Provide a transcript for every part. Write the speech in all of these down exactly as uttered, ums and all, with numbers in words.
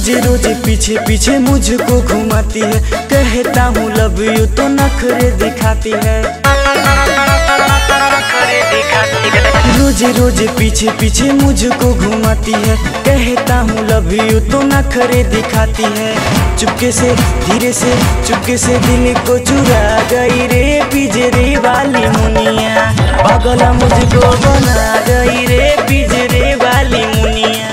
रोज रोज पीछे पीछे मुझको घुमाती है, कहता हूँ लव यू तो नखरे दिखाती है। रोज रोज पीछे पीछे मुझको घुमाती है, कहता हूँ लव यू तो नखरे दिखाती है। चुपके से धीरे से चुपके से दिल को चुरा गई रे पिंजरे वाली मुनिया, पागल मुझको बना गई रे पिंजरे वाली मुनिया।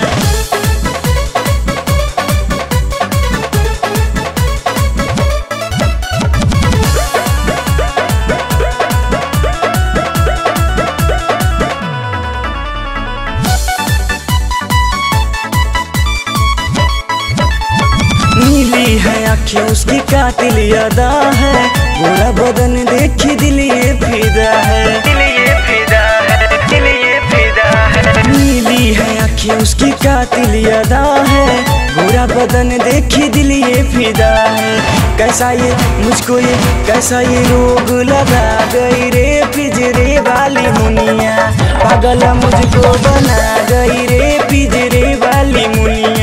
नीली है आँखें उसकी कातिल अदा है, गोरा बदन देखी दिल ये फिदा है, दिल ये फिदा है, दिल ये फिदा है। नीली है आँखें उसकी कातिल अदा है, गोरा बदन देखी दिल ये फिदा है। कैसा ये मुझको ये कैसा ये रोग लगा गई रे पिंजरे वाली मुनिया, पागल मुझको बना गई रे पिंजरे वाली मुनिया।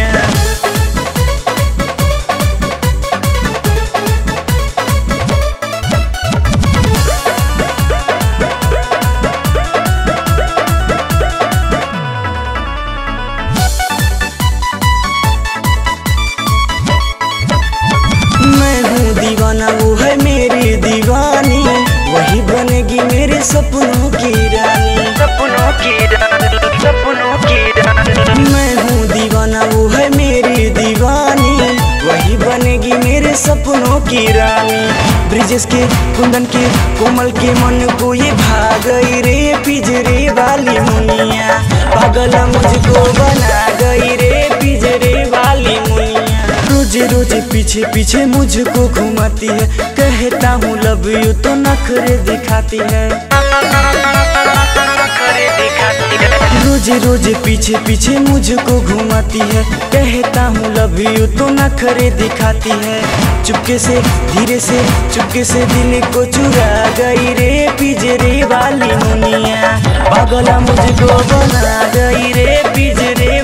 दीवाना वो है मेरी दीवानी, वही बनेगी मेरे सपनों की रानी, सपनों की रानी, सपनों की रानी। मैं हूँ दीवाना वो है मेरी दीवानी, वही बनेगी मेरे सपनों की रानी। ब्रिजेश के कुंदन के कोमल के मन को ये भाग गई रे पिंजरे वाली मुनिया, पागल मुझको बना गई रे पिंजरे वाली मुनिया। रोज रोज पीछे पीछे मुझको घुमाती है, कहता हूँ लव यू तो नखरे दिखाती है। रोज रोज पीछे पीछे मुझको घुमाती है, कहता हूँ लव यू तो नखरे दिखाती है। चुपके से धीरे से चुपके से दिल को चुरा गई रे पिंजरे वाली मुनिया, पागल मुझको बना गई रे पिंजरे